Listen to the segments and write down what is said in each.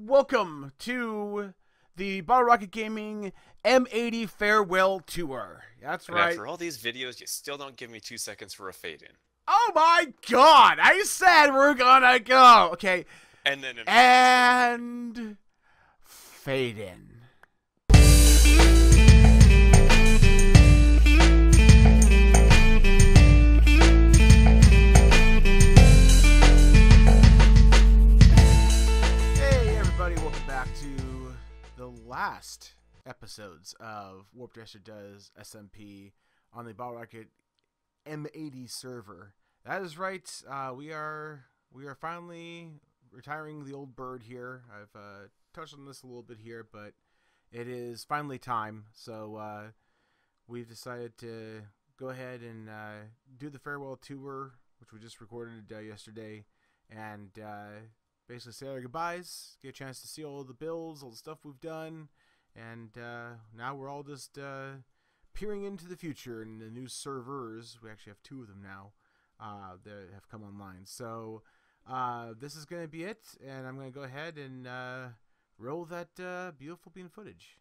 welcome to the BRG Gaming M80 Farewell Tour. That's right. After all these videos, you still don't give me 2 seconds for a fade-in. Oh my god! I said we're gonna go! Okay. And then... And... fade in. Last episodes of WarpedJester Does SMP on the BRG M80 server. That is right. We are finally retiring the old bird here. I've touched on this a little bit here, but it is finally time. So we've decided to go ahead and do the farewell tour, which we just recorded yesterday, and basically say our goodbyes, get a chance to see all the builds, all the stuff we've done, and now we're all just peering into the future and the new servers. We actually have 2 of them now that have come online. So this is going to be it, and I'm going to go ahead and roll that beautiful bean footage.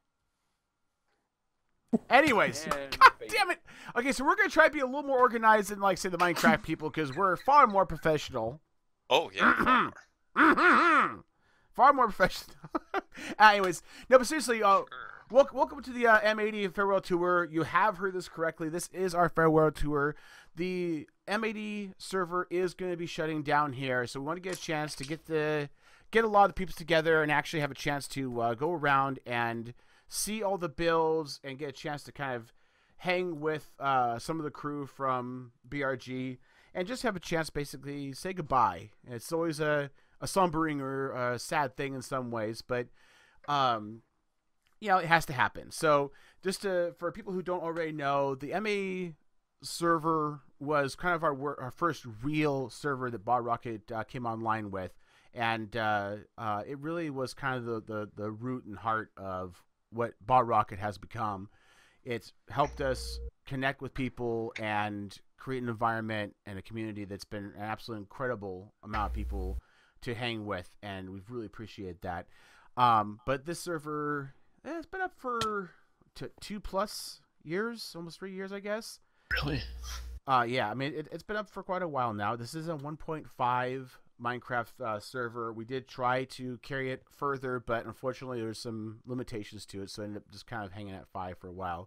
Anyways, god damn it! Okay, so we're going to try to be a little more organized than, like, say, the Minecraft people, because we're far more professional. Oh, yeah, far more. Far more professional. Anyways, no, but seriously, welcome to the M80 Farewell Tour. You have heard this correctly. This is our farewell tour. The M80 server is going to be shutting down here, so we want to get a chance to get a lot of people together and actually have a chance to go around and see all the builds and get a chance to kind of hang with some of the crew from BRG and just have a chance to basically say goodbye. It's always a sombering or a sad thing in some ways, but you know, it has to happen. So just for people who don't already know, the MA server was kind of our first real server that BRG came online with, and it really was kind of the root and heart of what BRG has become. It's helped us connect with people and create an environment and a community that's been an absolutely incredible amount of people to hang with, and we've really appreciated that. But this server, it's been up for 2+ years, almost 3 years, I guess. Really? Yeah, I mean, it's been up for quite a while now. This is a 1.5 Minecraft server. We did try to carry it further, but unfortunately there's some limitations to it, so I ended up just kind of hanging at 5 for a while.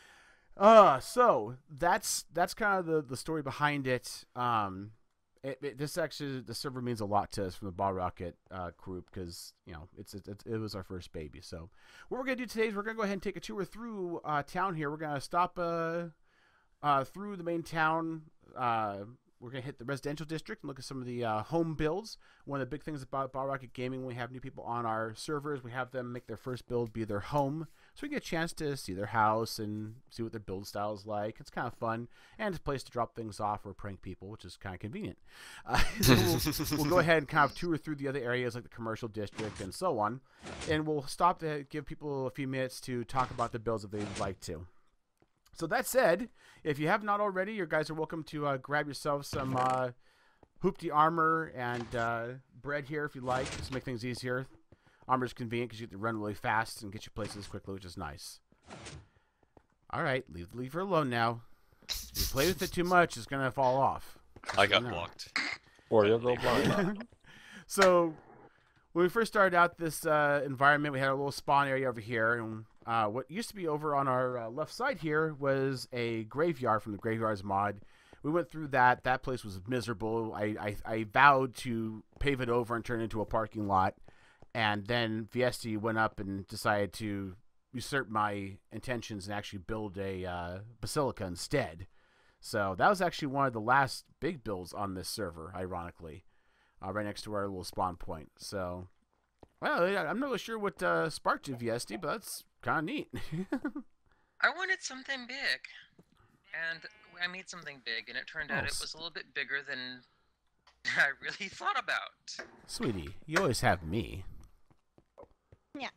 So that's kind of the story behind it. This actually, the server means a lot to us from the BRG group, because, you know, it was our first baby. So what we're gonna do today is we're gonna go ahead and take a tour through town here. We're gonna stop through the main town. We're going to hit the residential district and look at some of the home builds. One of the big things about BRG Gaming, when we have new people on our servers, we have them make their first build be their home. So we get a chance to see their house and see what their build style is like. It's kind of fun. And it's a place to drop things off or prank people, which is kind of convenient. So we'll go ahead and kind of tour through the other areas like the commercial district and so on. And we'll stop to give people a few minutes to talk about the builds if they'd like to. So that said, if you have not already, you guys are welcome to grab yourself some hoopty armor and bread here if you like, just to make things easier. Armor is convenient because you get to run really fast and get your places quickly, which is nice. All right, leave her alone now. If you play with it too much, it's gonna fall off. I got blocked. Or you'll go blind. So when we first started out this environment, we had a little spawn area over here, and what used to be over on our left side here was a graveyard from the Graveyards mod. We went through that. That place was miserable. I vowed to pave it over and turn it into a parking lot. And then Viesti went up and decided to usurp my intentions and actually build a basilica instead. So that was actually one of the last big builds on this server, ironically, right next to our little spawn point. So, well, I'm not really sure what sparked you, Viesti, but that's kind of neat. I wanted something big, and I made something big, and it turned out it was a little bit bigger than I really thought about. Sweetie, you always have me. Yeah,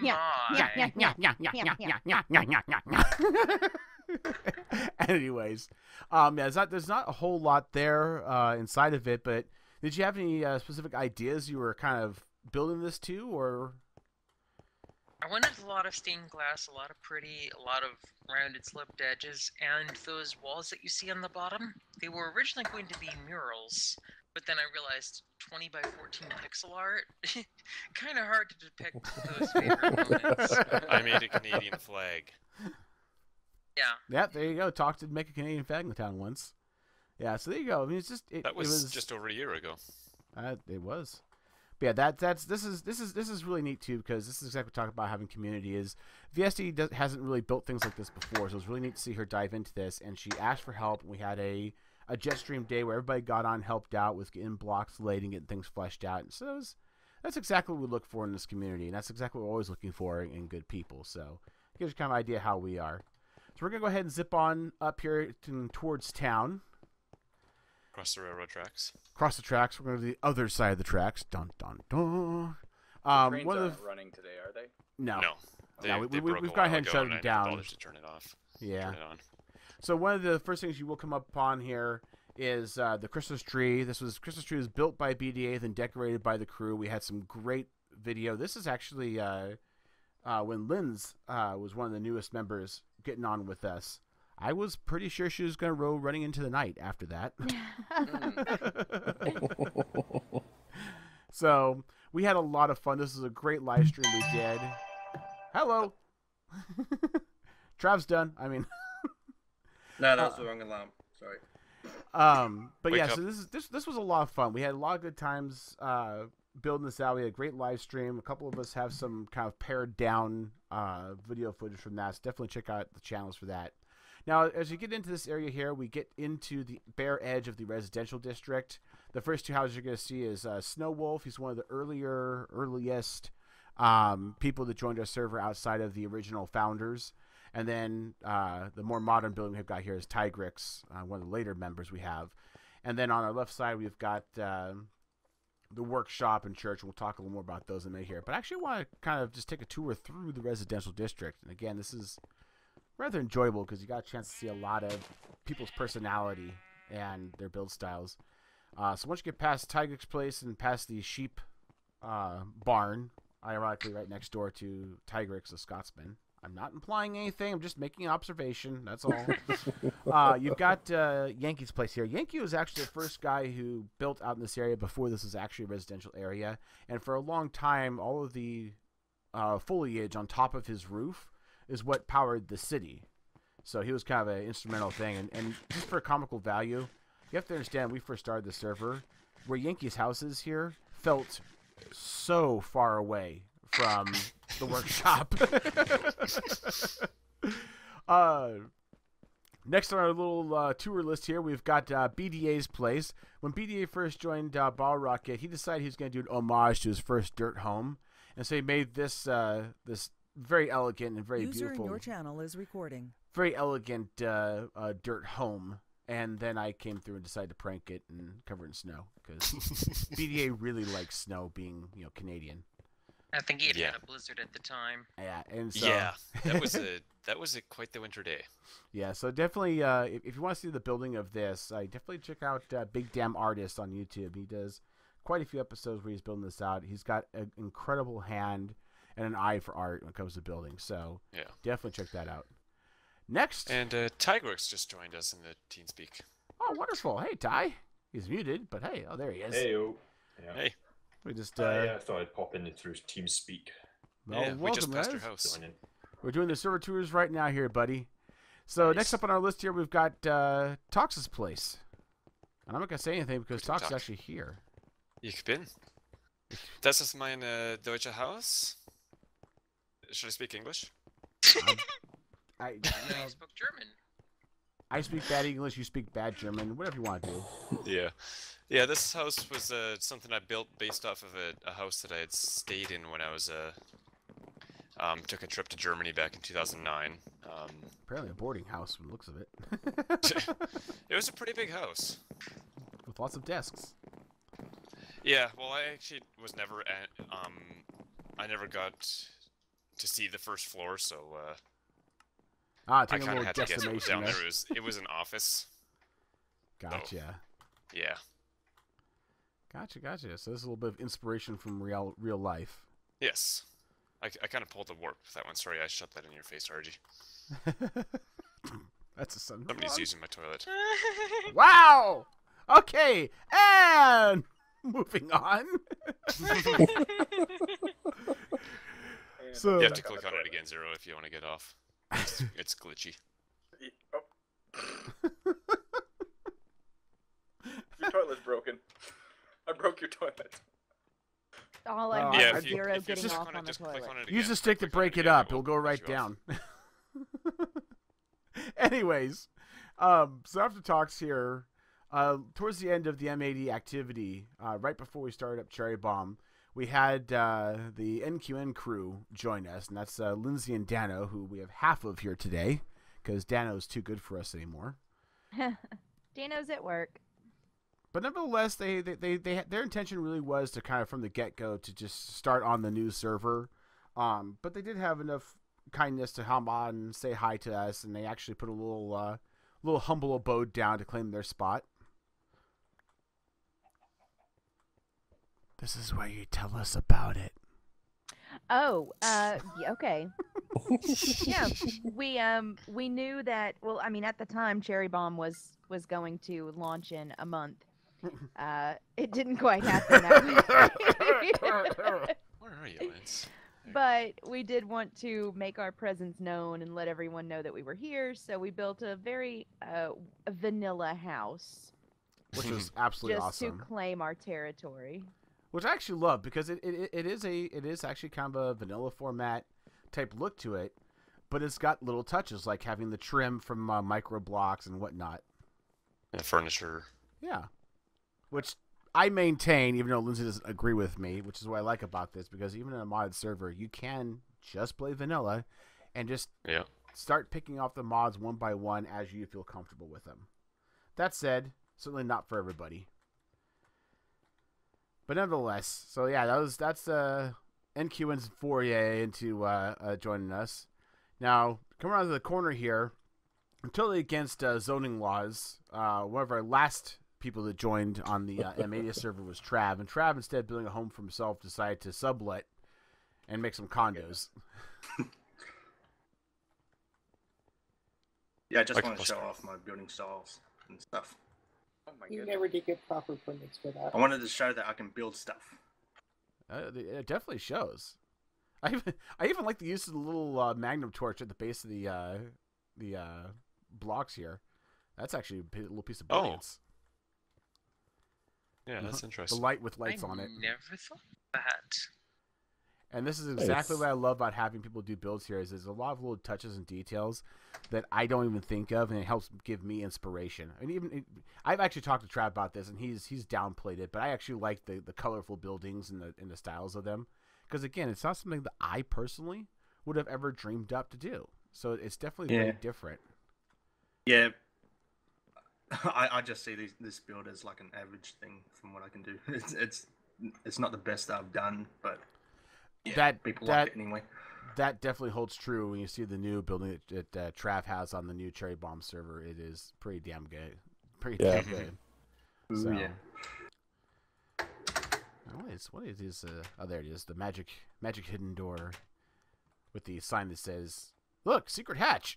Anyways, yeah, there's not a whole lot there inside of it, but did you have any specific ideas you were kind of building this too, or? I wanted a lot of stained glass, a lot of pretty, a lot of rounded slipped edges, and those walls that you see on the bottom, they were originally going to be murals, but then I realized 20 by 14 pixel art, kind of hard to depict those favorite moments. I made a Canadian flag. Yeah. Yeah, there you go. Talk to make a Canadian flag in the town once. Yeah, so there you go. I mean, it's just That was just over a year ago. It was. But yeah, this is really neat too, because this is exactly what we're talking about having community. Is VSD hasn't really built things like this before, so it was really neat to see her dive into this. And she asked for help. We had a jet stream day where everybody got on, helped out with getting blocks laid and getting things fleshed out. And so that's exactly what we look for in this community, and that's exactly what we're always looking for in good people. So it gives you kind of an idea how we are. So we're gonna go ahead and zip on up here towards town. Across the railroad tracks. Across the tracks. We're going to the other side of the tracks. Dun dun dun. Trains aren't running today, are they? No. No. We've gone ahead and shut them down. To turn it off. Yeah. Turn it on. So one of the first things you will come upon here is the Christmas tree. Christmas tree was built by BDA, then decorated by the crew. We had some great video. This is actually when Lynn's was one of the newest members getting on with us. I was pretty sure she was going to row running into the night after that. So we had a lot of fun. This is a great live stream we did. Hello. Trav's done. I mean. No, that was the wrong alarm. Sorry. But Wake yeah, up. so this was a lot of fun. We had a lot of good times building this out. We had a great live stream. A couple of us have some kind of pared down video footage from that. So definitely check out the channels for that. Now, as you get into this area here, we get into the bare edge of the residential district. The first two houses you're going to see is Snow Wolf. He's one of the earliest people that joined our server outside of the original founders. And then the more modern building we've got here is Tigrix, one of the later members we have. And then on our left side, we've got the workshop and church. We'll talk a little more about those in a minute here. But I actually want to kind of just take a tour through the residential district. And again, this is rather enjoyable because you got a chance to see a lot of people's personality and their build styles. So once you get past Tigrix Place and past the sheep barn, ironically right next door to Tigrix, the Scotsman. I'm not implying anything. I'm just making an observation. That's all. You've got Yankee's Place here. Yankee was actually the first guy who built out in this area before this was actually a residential area. And for a long time, all of the foliage on top of his roof is what powered the city. So he was kind of an instrumental thing. And just for comical value, you have to understand, we first started the server, where Yankee's house is here felt so far away from the workshop. Next on our little tour list here, we've got BDA's place. When BDA first joined Ball Rocket, he decided he was going to do an homage to his first dirt home. And so he made this this very elegant and very User beautiful. in your channel is recording. Very elegant dirt home. And then I came through and decided to prank it and cover it in snow because BDA really likes snow, being Canadian. I think he had a blizzard at the time. Yeah, and so that was quite the winter day. Yeah, so definitely, if you want to see the building of this, definitely check out Big Damn Artist on YouTube. He does quite a few episodes where he's building this out. He's got an incredible hand and an eye for art when it comes to building. So yeah, definitely check that out. Next, and Tigrix just joined us in the TeamSpeak. Oh, wonderful! Hey, Ty. He's muted, but hey, there he is. Heyo. Yeah. Hey. We just yeah, I thought I'd pop in through TeamSpeak. Well, yeah, we just passed guys. your house. We're doing the server tours right now here, buddy. So next up on our list here, we've got Tox's place. And I'm not going to say anything because Tox is actually here. Ich bin. Das ist mein deutsche Haus. Should I speak English? I spoke German. I speak bad English, you speak bad German, whatever you want to do. Yeah. Yeah, this house was something I built based off of a house that I had stayed in when I was took a trip to Germany back in 2009. Apparently a boarding house from the looks of it. It was a pretty big house. With lots of desks. Yeah, well, I actually was never I never got to see the first floor, so I kind of had to guess what was down there. It was an office. Gotcha. So, yeah. Gotcha. So this is a little bit of inspiration from real life. Yes. I kind of pulled the warp with that one. Sorry, I shoved that in your face, RG. That's a son. Somebody's using my toilet. Wow. Okay, and moving on. So You have to click on it again, Zero, if you want to get off. It's glitchy. Your toilet's broken. I broke your toilet. All I Yeah, want is Zero if you getting click off on on the just click toilet. on it Use again. the stick to Click on break it again, up. will It'll go push right you off. down. Anyways, so after talks here, towards the end of the M80 activity, right before we started up Cherry Bomb, we had the NQN crew join us, and that's Lindsay and Dano, who we have half of here today, because Dano's too good for us anymore. Dano's at work. But nevertheless, their intention really was to kind of from the get-go to just start on the new server. But they did have enough kindness to hop on and say hi to us, and they actually put a little humble abode down to claim their spot. This is where you tell us about it. Oh, yeah, okay. Yeah, we knew that. Well, I mean, at the time, Cherry Bomb was going to launch in a month. It didn't quite happen that way. Where are you, Lance? But we did want to make our presence known and let everyone know that we were here, so we built a very vanilla house. Which was absolutely just awesome. to claim our territory. Which I actually love, because it is actually kind of a vanilla format type look to it, but it's got little touches like having the trim from micro blocks and whatnot. And furniture. Yeah. Which I maintain, even though Lindsay doesn't agree with me, which is what I like about this, because even in a modded server, you can just play vanilla and just start picking off the mods one by one as you feel comfortable with them. That said, certainly not for everybody. But nevertheless, so yeah, that's NQN's foray into joining us. Now, coming around to the corner here, I'm totally against zoning laws. One of our last people that joined on the M80 server was Trav, and Trav, instead of building a home for himself, decided to sublet and make some condos. Yeah, I just want to show off my building styles and stuff. Oh my goodness. You never did get proper permits for that. I wanted to show that I can build stuff. It definitely shows. I even like the use of the little magnum torch at the base of the blocks here. That's actually a little piece of brilliance. Yeah, that's interesting. The light with lights on it. I never thought of that. And this is exactly what I love about having people do builds here. Is there's a lot of little touches and details that I don't even think of, and it helps give me inspiration. And even I've actually talked to Trav about this, and he's downplayed it, but I actually like the colorful buildings and the styles of them, because again, it's not something that I personally would have ever dreamed up to do. So it's definitely very different. Yeah. I just see this build as like an average thing from what I can do. It's not the best I've done, but yeah, people like it anyway. That definitely holds true when you see the new building that Trav has on the new Cherry Bomb server. It is pretty damn good. Damn good. Ooh, so, yeah. What is this? Oh, there it is. The magic hidden door with the sign that says, "Look, secret hatch."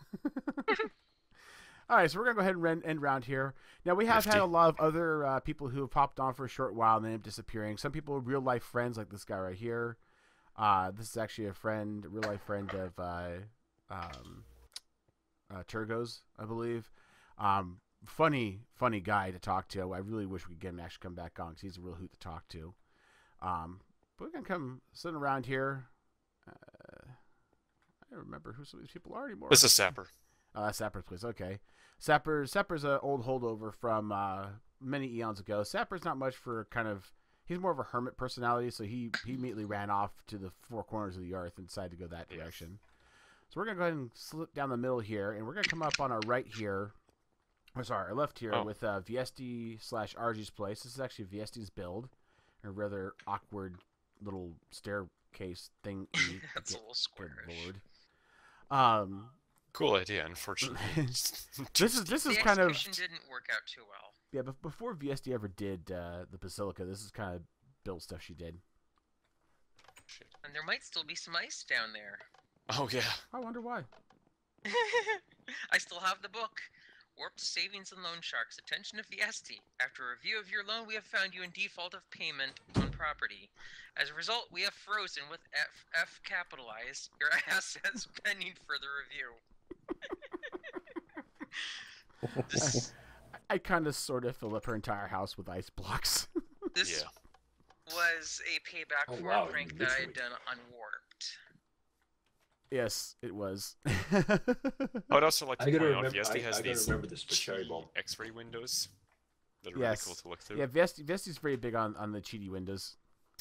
All right, so we're going to go ahead and end round here. Now, we have had a lot of other people who have popped on for a short while and then end up disappearing. Some people are real-life friends, like this guy right here. This is actually a real-life friend of Turgo's, I believe. Funny guy to talk to. I really wish we could get him to actually come back on, because he's a real hoot to talk to. But we're going to come sitting around here. I don't remember who some of these people are anymore. This is Sapper. Sapper's place, okay. Sapper's an old holdover from many eons ago. Sapper's not much for he's more of a hermit personality, so he immediately ran off to the four corners of the earth and decided to go that direction. So we're going to go ahead and slip down the middle here, and we're going to come up on our right here, our left here, with VSD/RG's place. This is actually VSD's build, a rather awkward little staircase thing. That's a little squarish. Lord. Cool idea, unfortunately. this is The kind of execution didn't work out too well. yeah. But before VSD ever did the Basilica, this is kind of build stuff she did. And there might still be some ice down there. Oh yeah. I wonder why. I still have the book. Warped Savings and Loan Sharks. Attention to Fiesti. After a review of your loan, we have found you in default of payment on property. As a result, we have frozen with F capitalized your assets pending further review. This, I kind of sort of fill up her entire house with ice blocks. this was a payback for a prank that I had done on Warped. Yes, it was. I would also like to I gotta point out remember. Fiesti has I gotta these remember this for Cherry Bomb. X-ray windows that are Yes. really cool to look through. Yeah, Vesti's very big on the cheaty windows.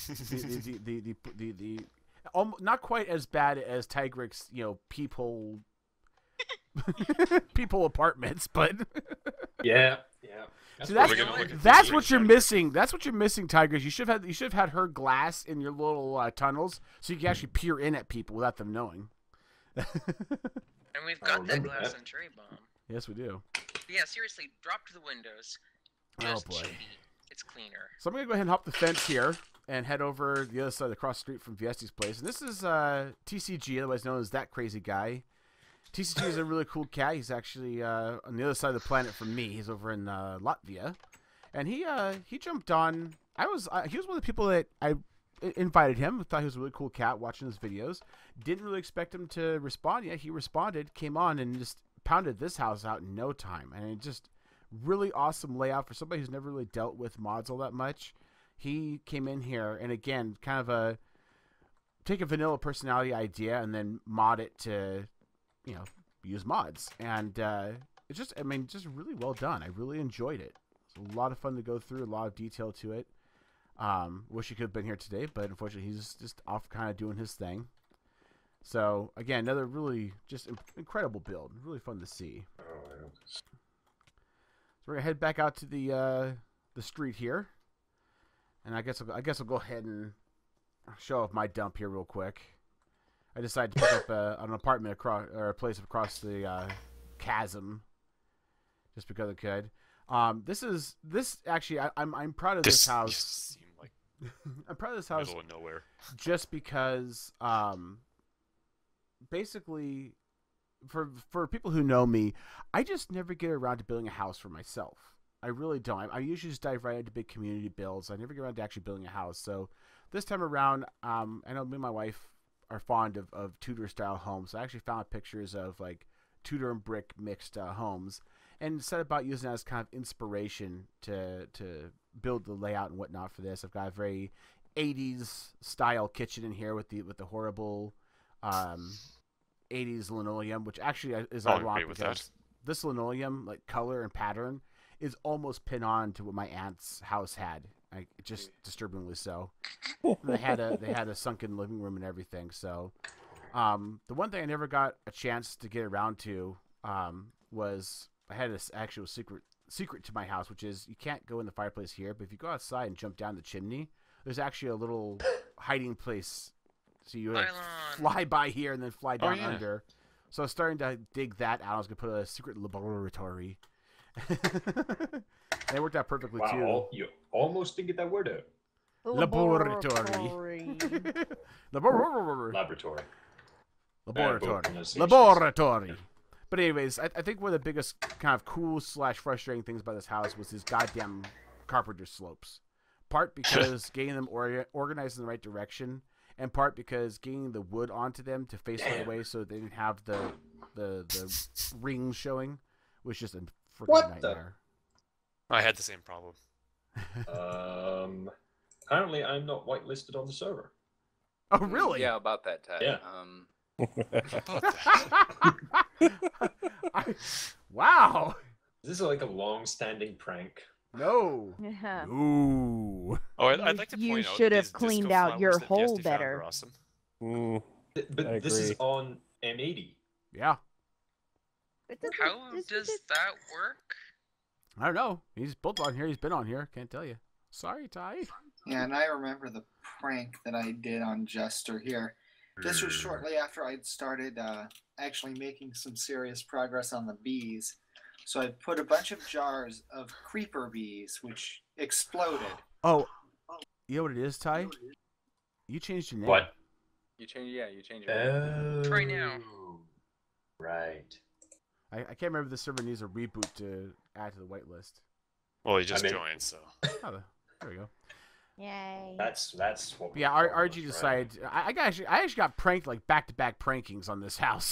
the not quite as bad as Tigrick's, peephole peephole apartments, but Yeah. See, We're gonna look at that's the what you're screenshot. missing. That's what you're missing, Tigers. You should have had her glass in your little tunnels, so you can actually peer in at people without them knowing. And we've I got that remember glass that. on Cherry Bomb. Yes, we do. But yeah, seriously, drop to the windows. Just Oh, boy. cheaty. It's cleaner. So I'm gonna go ahead and hop the fence here and head over the other side across the street from Viesti's place. And this is TCG, otherwise known as That Crazy Guy. TCG is a really cool cat. He's actually on the other side of the planet from me. He's over in Latvia, and he jumped on. He was one of the people that I invited him. Thought he was a really cool cat. Watching his videos, didn't really expect him to respond. Yet he responded, came on, and just pounded this house out in no time. And it just really awesome layout for somebody who's never really dealt with mods all that much. He came in here and again, kind of take a vanilla personality idea and then mod it to, use mods. And it's just really well done. I really enjoyed it. It's a lot of fun to go through, a lot of detail to it. Wish he could have been here today, but unfortunately he's just off kind of doing his thing. So again, another really just incredible build. Really fun to see. Oh, I know. So we're gonna head back out to the street here, and I guess I'll go ahead and show off my dump here real quick. I decided to pick up an apartment across, or a place across the chasm, just because I could. This actually I'm proud of this house. Just seem like I'm proud of this house middle of nowhere. just because basically for people who know me, I just never get around to building a house for myself. I really don't. I usually just dive right into big community builds. I never get around to actually building a house. So this time around, I know me and my wife are fond of Tudor style homes. I actually found pictures of like Tudor and brick mixed homes, and set about using that as kind of inspiration to build the layout and whatnot for this. I've got a very 80s style kitchen in here with the horrible 80s linoleum, which actually is I'll ironic agree with because that. this linoleum, like color and pattern, is almost pin on to what my aunt's house had. Just disturbingly so. They had a sunken living room and everything. So, the one thing I never got a chance to get around to was I had this actual secret to my house, which is you can't go in the fireplace here, but if you go outside and jump down the chimney, there's actually a little hiding place. So you like, fly by here and then fly down under. So I was starting to dig that out. I was gonna put a secret laboratory. And it worked out perfectly too. Wow, you almost didn't get that word out. Laboratory. Laboratory. Laboratory. Laboratory. But anyways, I think one of the biggest kind of cool / frustrating things about this house was his goddamn carpenter slopes. Part because getting them organized in the right direction, and part because getting the wood onto them to face the right way so they didn't have the rings showing was just a freaking nightmare. I had the same problem. Apparently, I'm not whitelisted on the server. Oh, really? Yeah, about that, Tad. Yeah. Wow. This is like a long-standing prank. No. Yeah. Ooh. Oh, I'd like to You point out should have these cleaned disco out your flowers that hole Fiesti found better. are awesome. But this is on M80. Yeah. How does that work? I don't know. He's built on here. He's been on here. Can't tell you. Sorry, Ty. Yeah, and I remember the prank that I did on Jester here. This was shortly after I'd started actually making some serious progress on the bees. So I put a bunch of jars of creeper bees, which exploded. Oh, you know what it is, Ty? You changed your name. What? You change your name. Try now. Right. I can't remember if the server needs a reboot to add to the whitelist. Well, he just joined, so. Oh, there we go. Yay. That's what. Yeah, RG decided. I actually got pranked, like back-to-back prankings on this house.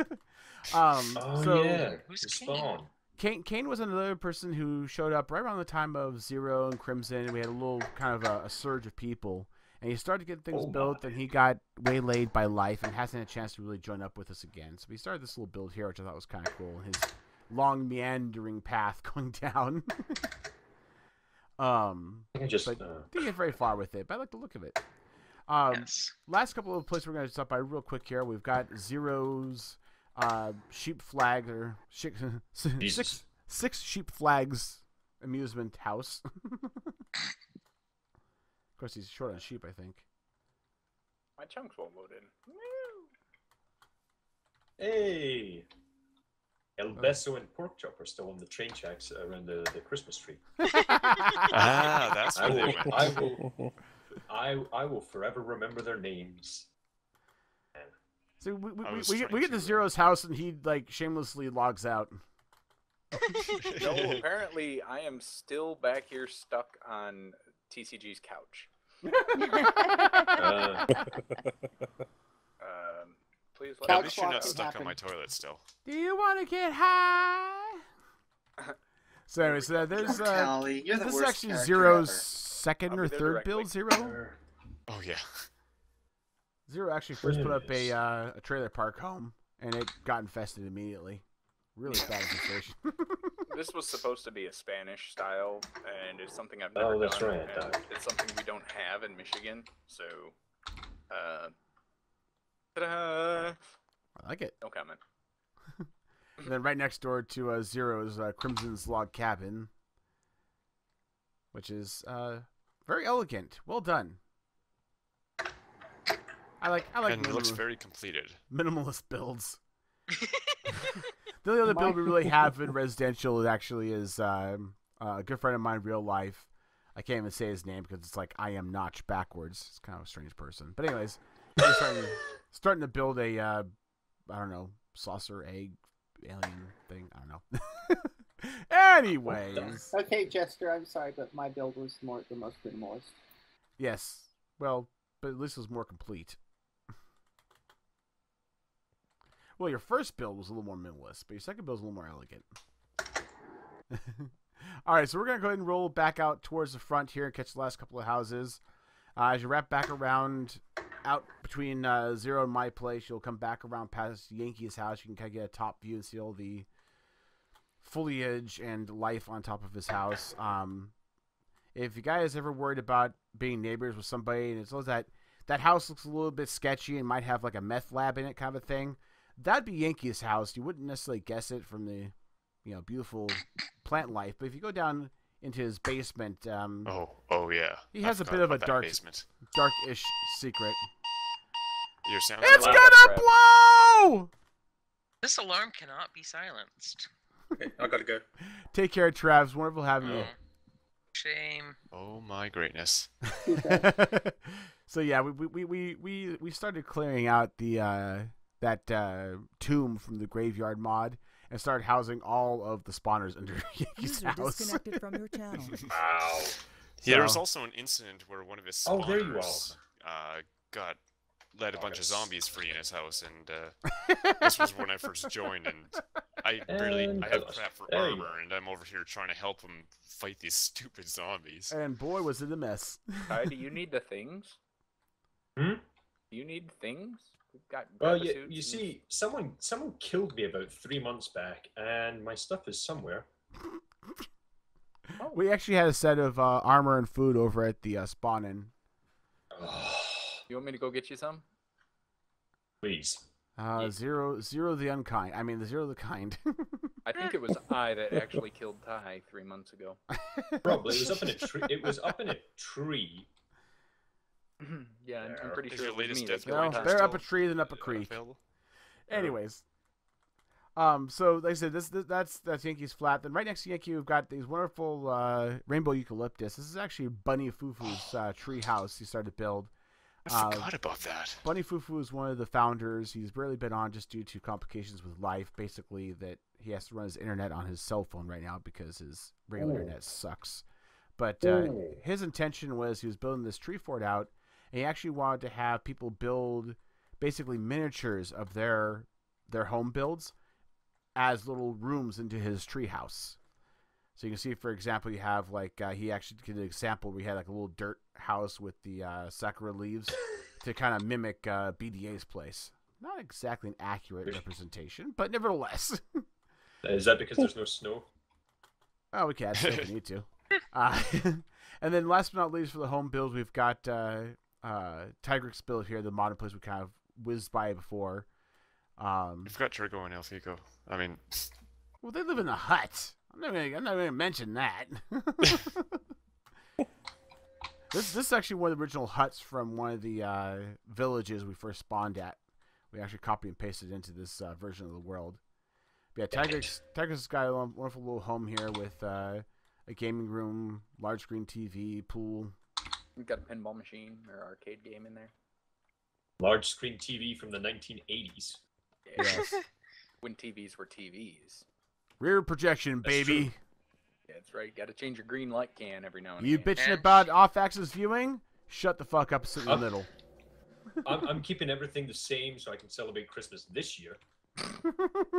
Who's Spawn? Kane was another person who showed up right around the time of Zero and Crimson, and we had a little kind of a surge of people. And he started to get things built, and he got waylaid by life and hasn't had a chance to really join up with us again. So we started this little build here, which I thought was kind of cool. His long meandering path going down. I just didn't get very far with it, but I like the look of it. Yes. Last couple of places we're going to stop by real quick here. We've got Zero's sheep flag or six sheep flags amusement house. Of course, he's short on sheep, I think. My chunks won't load in. Hey! El Beso and Pork Chop are still on the train tracks around the Christmas tree. That's where they went. I will forever remember their names. So we get to Zero's house and he like shamelessly logs out. No, apparently I am still back here stuck on TCG's couch. Please let At least you're not stuck on my toilet still. Do you want to get high? So anyway, so there's this is actually Zero's second or third build. Zero. Oh yeah. Zero actually first put up a trailer park home, and it got infested immediately. Really bad infestation. This was supposed to be a Spanish style, and it's something I've never done. That's right. It's something we don't have in Michigan, so ta-da! I like it. No comment. And then right next door to Zero's Crimson's Log Cabin, which is very elegant. Well done. I like. And it looks very completed. Minimalist builds. The only other build we really have in residential actually is a good friend of mine, real life. I can't even say his name because it's like I am Notch backwards. It's kind of a strange person. But anyways, he's starting to build a I don't know, saucer egg alien thing. I don't know. Anyways. Okay, Jester, I'm sorry, but my build was the most minimalist. Yes. Well, but at least it was more complete. Well, your first build was a little more minimalist, but your second build was a little more elegant. All right, so we're going to go ahead and roll back out towards the front here and catch the last couple of houses. As you wrap back around out between Zero and my place, you'll come back around past Yankee's house. You can kind of get a top view and see all the foliage and life on top of his house. If you guys ever worried about being neighbors with somebody and it's always that house looks a little bit sketchy and might have like a meth lab in it kind of a thing, that'd be Yankee's house. You wouldn't necessarily guess it from the, beautiful plant life. But if you go down into his basement, oh yeah, he has a bit of a darkish secret. Your sound. It's gonna blow! This alarm cannot be silenced. Okay, I gotta go. Take care, Travs. Wonderful having you. Shame. Oh my greatness. So yeah, we started clearing out the that tomb from the graveyard mod and started housing all of the spawners under Yankee's house. Disconnected from your channel. Wow. Yeah, there was also an incident where one of his spawners there you let a bunch of zombies free in his house, and this was when I first joined, and I have crap for armor, and I'm over here trying to help him fight these stupid zombies. And boy, was it a mess. Ty, do you need the things? Hmm? Do you need things? We've got Well, you see, someone killed me about 3 months back, and my stuff is somewhere. We actually had a set of armor and food over at the spawn-in. You want me to go get you some? Please. Zero the unkind. I mean, the Zero the kind. I think it was I that actually killed Ty 3 months ago. Probably. It was up in a tree. It was up in a tree. Yeah, I'm pretty Is sure your it was latest me death that No, killed they're Tom. up a tree, then up a creek. available? Anyways. So like I said, that's Yankee's Flat. Then right next to Yankee, we've got these wonderful rainbow eucalyptus. This is actually Bunny Fufu's tree house he started to build. I forgot about that. Bunny Fufu is one of the founders. He's rarely been on just due to complications with life. Basically, that he has to run his internet on his cell phone right now because his regular internet sucks. But his intention was he was building this tree fort out, and he actually wanted to have people build basically miniatures of their home builds as little rooms into his tree house. So you can see, for example, you have like he actually did an example where he had like a little dirt house with the sakura leaves to kind of mimic BDA's place. Not exactly an accurate representation, but nevertheless. Is that because there's no snow? Oh, we can add stuff if we need to. And then last but not least for the home builds, we've got Tigrix build here, the modern place we kind of whizzed by before. You've got Trigo and Elfico. I mean... Well, they live in a hut. I'm not gonna mention that. This is actually one of the original huts from one of the villages we first spawned at. We actually copied and pasted into this version of the world. But yeah, Tigrix has got a wonderful little home here with a gaming room, large screen TV, pool. We've got a pinball machine or arcade game in there. Large screen TV from the 1980s. Yes. When TVs were TVs. Rear projection, baby. Yeah, that's right. Got to change your green light can every now and You again. bitching about off-axis viewing? Shut the fuck up, sit in the middle. I'm keeping everything the same so I can celebrate Christmas this year. I'm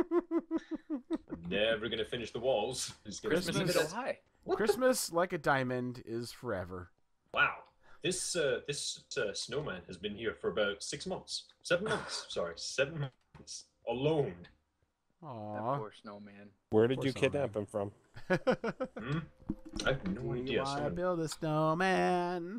never gonna finish the walls. Christmas, like a diamond, is forever. Wow, this snowman has been here for about 6 months, 7 months. Sorry, 7 months alone. Aww. That poor snowman. Where did you kidnap him from? I have no idea. You wanna build a snowman?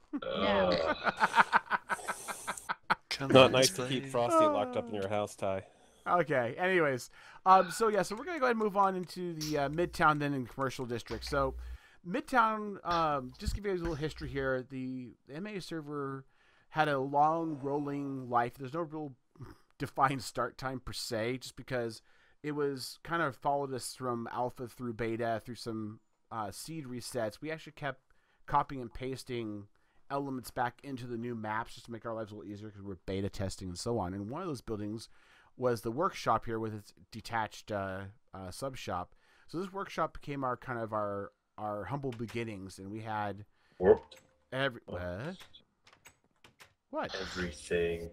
Not nice to keep Frosty locked up in your house, Ty. Okay. Anyways, so we're gonna go ahead and move on into the Midtown then in commercial district. So, Midtown, just to give you guys a little history here. The MA server had a long rolling life. There's no real defined start time per se, just because it was kind of followed us from alpha through beta through some seed resets. We actually kept copying and pasting elements back into the new maps just to make our lives a little easier because we're beta testing and so on. And one of those buildings was the workshop here with its detached sub shop. So this workshop became our kind of our humble beginnings, and we had Warped. What? Everything.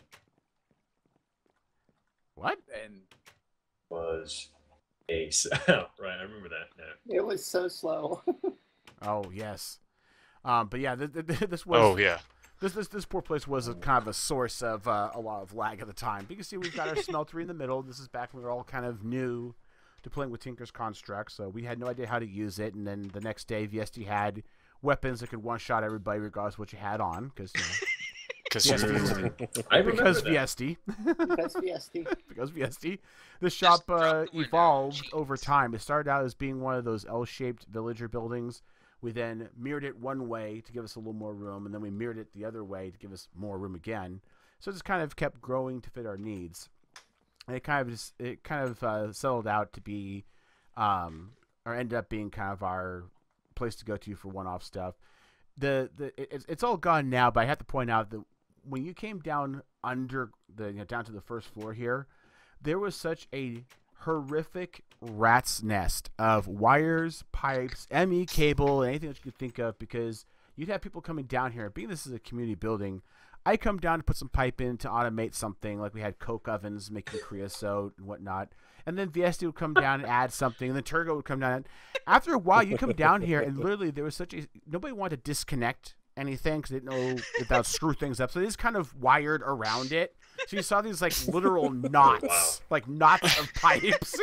What? And was ace. Right, I remember that now. It was so slow. Oh yes. But yeah, this was. Oh yeah. This poor place was a kind of a source of a lot of lag at the time. But you can see we've got our smeltery in the middle. This is back when we were all kind of new to playing with Tinker's Construct, so we had no idea how to use it. And then the next day, VST had weapons that could one-shot everybody regardless of what you had on, because I remember that. VST. Because VST. Because VST. The shop evolved over time. It started out as being one of those L-shaped villager buildings. We then mirrored it one way to give us a little more room, and then we mirrored it the other way to give us more room again. So it just kind of kept growing to fit our needs. And it kind of settled out to be, or ended up being kind of our place to go to for one-off stuff. It's all gone now, but I have to point out that when you came down down to the first floor here, there was such a horrific rat's nest of wires, pipes, ME cable, and anything that you could think of, because you'd have people coming down here. Being this is a community building, I come down to put some pipe in to automate something, like we had coke ovens making creosote and whatnot, and then VSD would come down and add something, and then Turgo would come down. After a while, you come down here, and literally there was nobody wanted to disconnect anything because they didn't know if that would screw things up, so they just kind of wired around it. So you saw these like literal knots, like knots of pipes.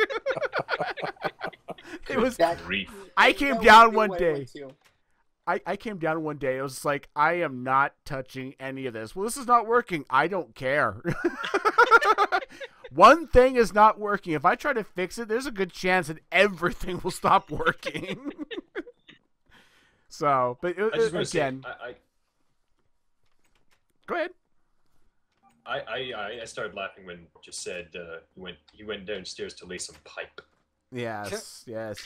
It was. I came down one day. I came down one day. It was like, I am not touching any of this. Well, this is not working. I don't care. One thing is not working. If I try to fix it, there's a good chance that everything will stop working. So, but again, Go ahead. I started laughing when just said he went downstairs to lay some pipe. Yes.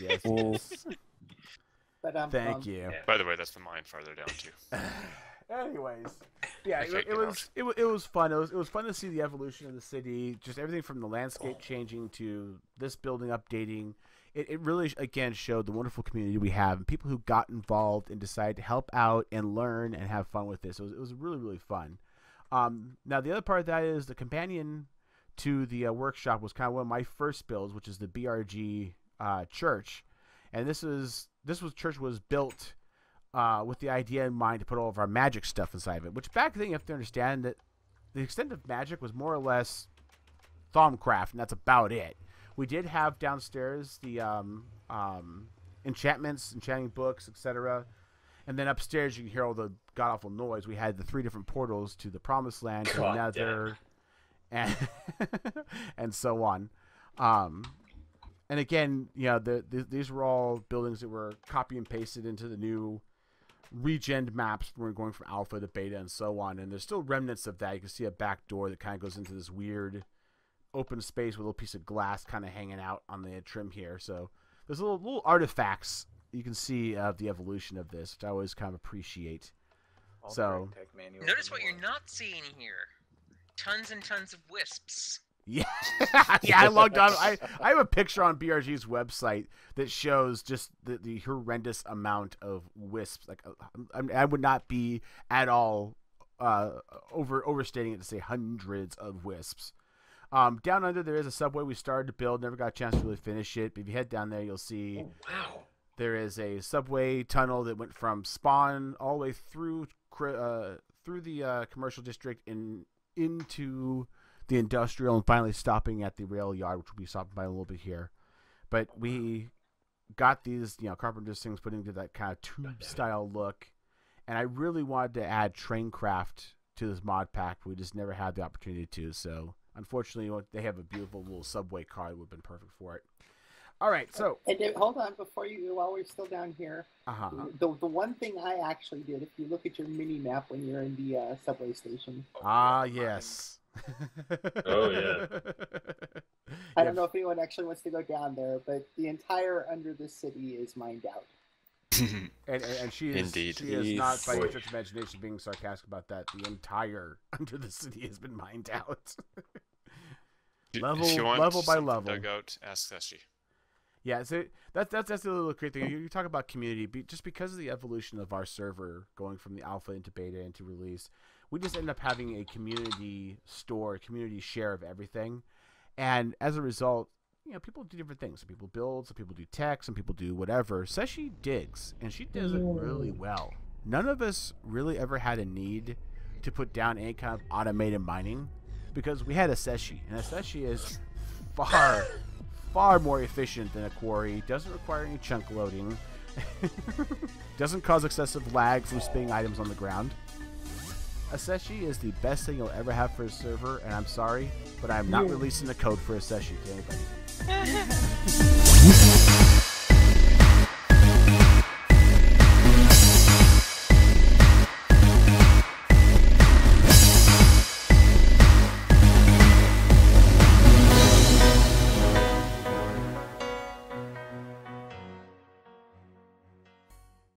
But Thank you. Yeah. By the way, that's the mine farther down too. Anyways, yeah, it was fun. It was fun to see the evolution of the city, just everything from the landscape changing to this building updating. It really again showed the wonderful community we have and people who got involved and decided to help out and learn and have fun with this. It was really fun. Now the other part of that is the companion to the workshop was kind of one of my first builds, which is the BRG church, and this church was built with the idea in mind to put all of our magic stuff inside of it. Which back then you have to understand that the extent of magic was more or less Thaumcraft, and that's about it. We did have downstairs the enchantments, enchanting books, etc. And then upstairs you can hear all the god-awful noise. We had the 3 different portals to the Promised Land, to the Nether, and so on. And again, you know, these were all buildings that were copy and pasted into the new regen maps when we're going from alpha to beta and so on. And there's still remnants of that. You can see a back door that kind of goes into this weird open space with a little piece of glass kind of hanging out on the trim here. So there's little artifacts you can see of the evolution of this, which I always kind of appreciate. So notice what you're not seeing here. Tons and tons of wisps. Yeah, yeah. I logged on. I have a picture on BRG's website that shows just the horrendous amount of wisps. Like, I would not be at all overstating it to say hundreds of wisps. Down under there is a subway we started to build. Never got a chance to really finish it. But if you head down there, you'll see. Oh, wow. There is a subway tunnel that went from Spawn all the way through the commercial district into the industrial, and finally stopping at the rail yard, which we'll be stopping by a little bit here. But we got these, carpenter's things put into that kind of tube style look, and I really wanted to add Traincraft to this mod pack, but we just never had the opportunity to. So unfortunately, they have a beautiful little subway car that would have been perfect for it. All right, so hold on before you, while we're still down here. The one thing I actually did, if you look at your mini map when you're in the subway station. Yes. Oh yeah. I don't know if anyone actually wants to go down there, but the entire under the city is mined out. and she is Indeed. She is not by any stretch of imagination being sarcastic about that. The entire under the city has been mined out. level by level. Dug out, ask Sashi. Yeah, so that's the little great thing. You talk about community, just because of the evolution of our server going from the alpha into beta into release, we just end up having a community store, a community share of everything, and as a result, people do different things. Some people build, some people do tech, some people do whatever. Seshi digs, and she does it really well. None of us really ever had a need to put down any kind of automated mining because we had a Seshi, and a Seshi is far more efficient than a quarry, doesn't require any chunk loading, doesn't cause excessive lag from spinning items on the ground. A Seshi is the best thing you'll ever have for a server, and I'm sorry, but I'm not releasing the code for a Seshi to anybody.